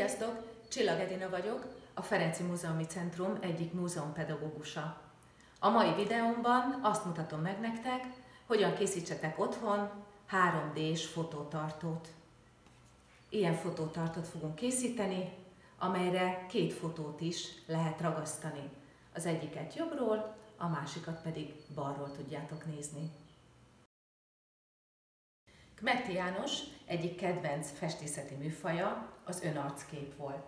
Sziasztok! Csillag Edina vagyok, a Ferenczy Múzeumi Centrum egyik múzeumpedagógusa. A mai videómban azt mutatom meg nektek, hogyan készítsetek otthon 3D-s fotótartót. Ilyen fotótartót fogunk készíteni, amelyre két fotót is lehet ragasztani. Az egyiket jobbról, a másikat pedig balról tudjátok nézni. Kmetty János egyik kedvenc festészeti műfaja az önarckép volt.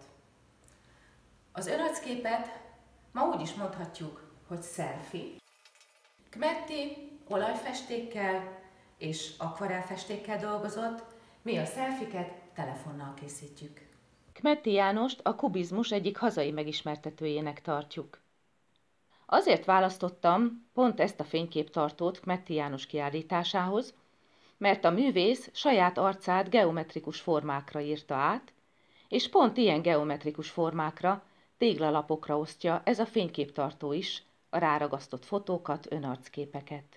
Az önarcképet ma úgy is mondhatjuk, hogy selfie. Kmetty olajfestékkel és akvarellfestékkel dolgozott, mi a selfiket telefonnal készítjük. Kmetty Jánost a kubizmus egyik hazai megismertetőjének tartjuk. Azért választottam pont ezt a fényképtartót Kmetty János kiállításához, mert a művész saját arcát geometrikus formákra írta át, és pont ilyen geometrikus formákra, téglalapokra osztja ez a fényképtartó is a ráragasztott fotókat, önarcképeket.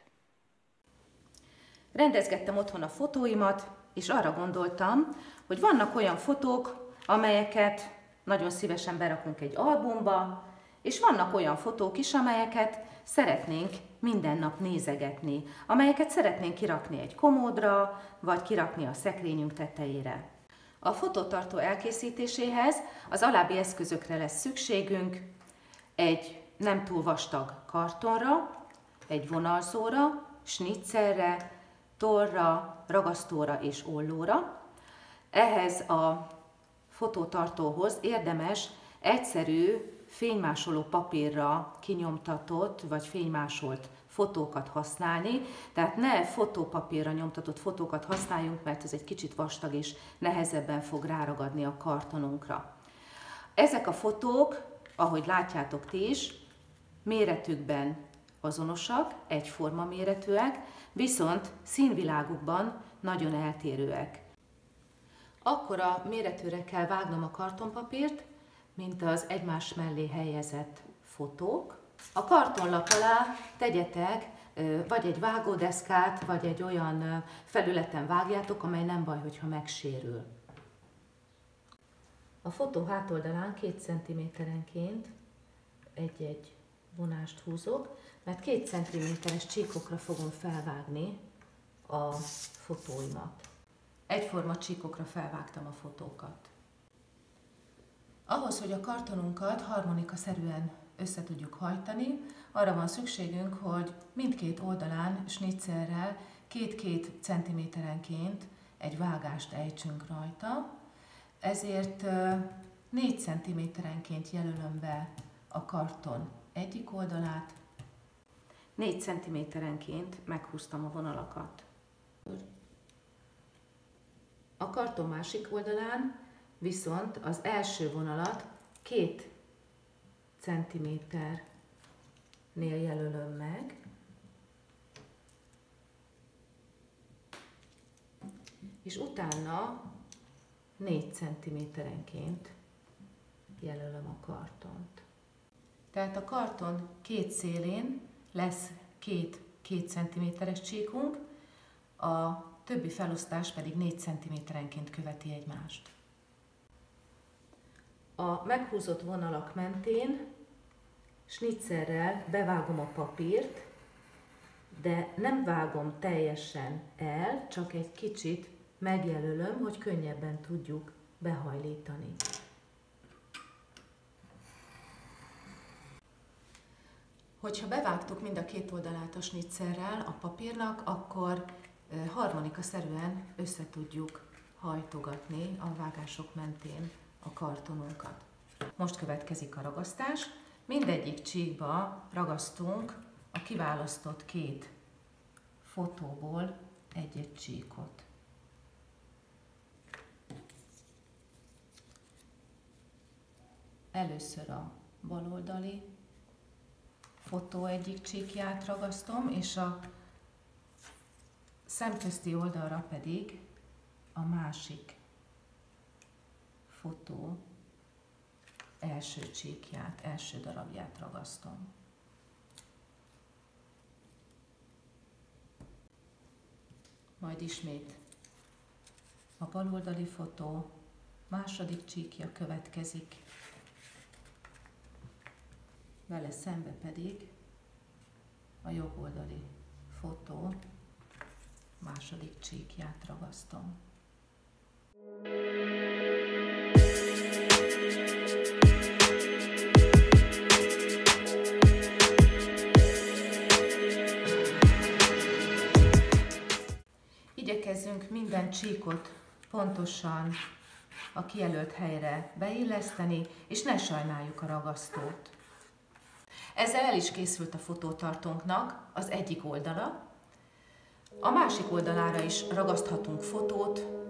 Rendezgettem otthon a fotóimat, és arra gondoltam, hogy vannak olyan fotók, amelyeket nagyon szívesen berakunk egy albumba, és vannak olyan fotók is, amelyeket szeretnénk minden nap nézegetni, amelyeket szeretnénk kirakni egy komódra, vagy kirakni a szekrényünk tetejére. A fotótartó elkészítéséhez az alábbi eszközökre lesz szükségünk: egy nem túl vastag kartonra, egy vonalzóra, snitzerre, tollra, ragasztóra és ollóra. Ehhez a fotótartóhoz érdemes egyszerű fénymásoló papírra kinyomtatott vagy fénymásolt fotókat használni, tehát ne fotópapírra nyomtatott fotókat használjunk, mert ez egy kicsit vastag és nehezebben fog ráragadni a kartonunkra. Ezek a fotók, ahogy látjátok ti is, méretükben azonosak, egyforma méretűek, viszont színvilágukban nagyon eltérőek. Akkora méretűre kell vágnom a kartonpapírt, mint az egymás mellé helyezett fotók. A kartonlap alá tegyetek vagy egy vágódeszkát, vagy egy olyan felületen vágjátok, amely nem baj, hogyha megsérül. A fotó hátoldalán 2 cm-enként egy-egy vonást húzok, mert 2 cm-es csíkokra fogom felvágni a fotóimat. Egyforma csíkokra felvágtam a fotókat. Ahhoz, hogy a kartonunkat harmonikaszerűen össze tudjuk hajtani, arra van szükségünk, hogy mindkét oldalán snitzerrel 2-2 cm-enként egy vágást ejtsünk rajta, ezért 4 cm-enként jelölöm be a karton egyik oldalát, 4 cm-enként meghúztam a vonalakat. A karton másik oldalán viszont az első vonalat 2 cm-nél jelölöm meg, és utána 4 cm-enként jelölöm a kartont. Tehát a karton két szélén lesz 2 cm-es csíkunk, a többi felosztás pedig 4 cm-enként követi egymást. A meghúzott vonalak mentén snitzerrel bevágom a papírt, de nem vágom teljesen el, csak egy kicsit megjelölöm, hogy könnyebben tudjuk behajlítani. Hogyha bevágtuk mind a két oldalát a snitzerrel a papírnak, akkor harmonikaszerűen össze tudjuk hajtogatni a vágások mentén a kartonunkat. Most következik a ragasztás. Mindegyik csíkba ragasztunk a kiválasztott 2 fotóból egy-egy csíkot. Először a baloldali fotó egyik csíkját ragasztom, és a szemközti oldalra pedig a másik fotó első csíkját, első darabját ragasztom. Majd ismét a baloldali fotó, Második csíkja következik. Vele szembe pedig a jobb oldali fotó második csíkját ragasztom. Igyekezzünk minden csíkot pontosan a kijelölt helyre beilleszteni, és ne sajnáljuk a ragasztót. Ezzel el is készült a fotótartónknak az egyik oldala. A másik oldalára is ragaszthatunk fotót,